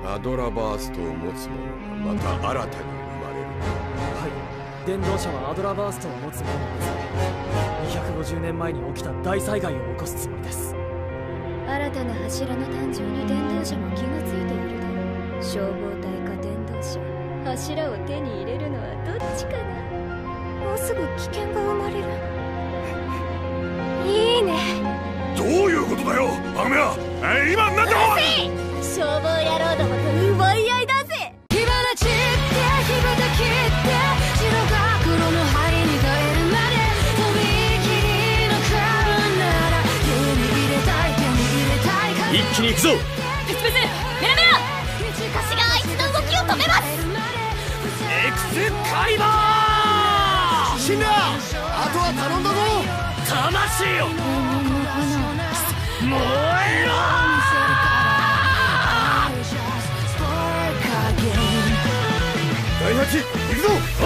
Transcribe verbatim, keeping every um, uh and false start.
アドラバーストを持つ者がまた新たに生まれる。 はい、伝道者はアドラバーストを持つ者を集め、にひゃくごじゅうねんまえに起きた大災害を起こすつもりです。 新たな柱の誕生に伝道者も気がついているだろう。消防隊か伝道者、柱を手に入れるのはどっちかな。もうすぐ危険が生まれる。いいね。 どういうことだよアメヤ。今なんだ。 消防野郎どもと奪い合いだぜ。火花散って火花切って白が黒の針に変えるまでとびきりのカルなら手に入れたい手に入れたいから。 一気に行くぞ。 プスプスメラメラ。私があいつの動きを止めます。 エクスカリバー。 死んだ。あとは頼んだぞ。 魂よ燃えろ。 第八行くぞ。